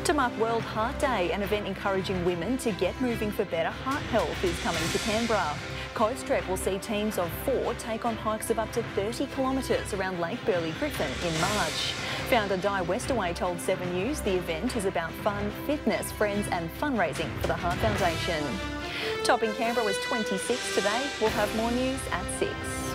To mark World Heart Day, an event encouraging women to get moving for better heart health is coming to Canberra. Coastrek will see teams of 4 take on hikes of up to 30 kilometres around Lake Burley-Griffin in March. Founder Westaway told 7 News the event is about fun, fitness, friends and fundraising for the Heart Foundation. Top in Canberra was 26 today. We'll have more news at 6.